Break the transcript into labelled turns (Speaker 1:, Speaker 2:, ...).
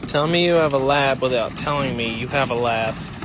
Speaker 1: Tell me you have a lab without telling me you have a lab.